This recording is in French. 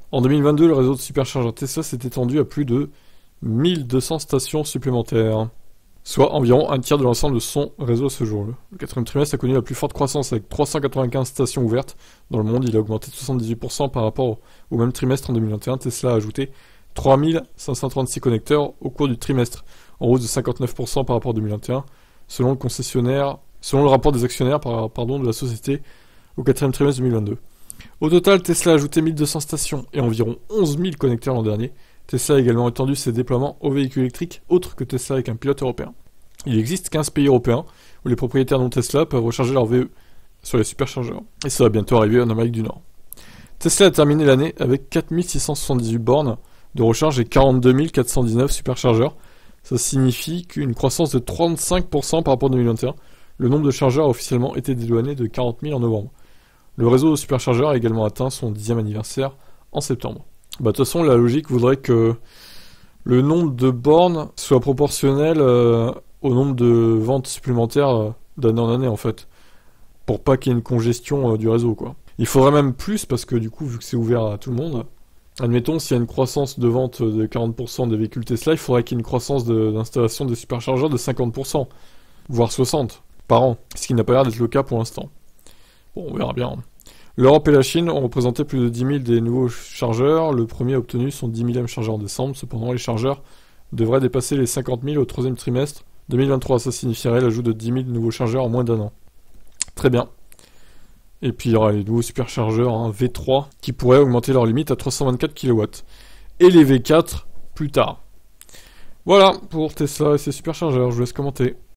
En 2022, le réseau de superchargeurs Tesla s'est étendu à plus de 1200 stations supplémentaires, soit environ un tiers de l'ensemble de son réseau à ce jour. Le quatrième trimestre a connu la plus forte croissance avec 395 stations ouvertes. Dans le monde, il a augmenté de 78% par rapport au même trimestre en 2021. Tesla a ajouté 3536 connecteurs au cours du trimestre, en hausse de 59% par rapport à 2021, selon le rapport des actionnaires de la société au quatrième trimestre 2022. Au total, Tesla a ajouté 1200 stations et environ 11 000 connecteurs l'an dernier. Tesla a également étendu ses déploiements aux véhicules électriques autres que Tesla avec un pilote européen. Il existe 15 pays européens où les propriétaires non Tesla peuvent recharger leur VE sur les superchargeurs. Et ça va bientôt arriver en Amérique du Nord. Tesla a terminé l'année avec 4678 bornes de recharge et 42 419 superchargeurs. Ça signifie qu'une croissance de 35% par rapport à 2021. Le nombre de chargeurs a officiellement été dédouané de 40 000 en novembre. Le réseau de superchargeurs a également atteint son 10e anniversaire en septembre. De toute façon, la logique voudrait que le nombre de bornes soit proportionnel au nombre de ventes supplémentaires d'année en année, en fait. Pour pas qu'il y ait une congestion du réseau, quoi. Il faudrait même plus, parce que du coup, vu que c'est ouvert à tout le monde, admettons, s'il y a une croissance de vente de 40% des véhicules Tesla, il faudrait qu'il y ait une croissance d'installation des superchargeurs de 50%, voire 60% par an, ce qui n'a pas l'air d'être le cas pour l'instant. Bon, on verra bien. L'Europe et la Chine ont représenté plus de 10 000 des nouveaux chargeurs. Le premier a obtenu son 10 000e chargeur en décembre. Cependant, les chargeurs devraient dépasser les 50 000 au troisième trimestre 2023. Ça signifierait l'ajout de 10 000 nouveaux chargeurs en moins d'un an. Très bien. Et puis, il y aura les nouveaux superchargeurs V3 qui pourraient augmenter leur limite à 324 kW. Et les V4 plus tard. Voilà pour Tesla et ses superchargeurs. Je vous laisse commenter.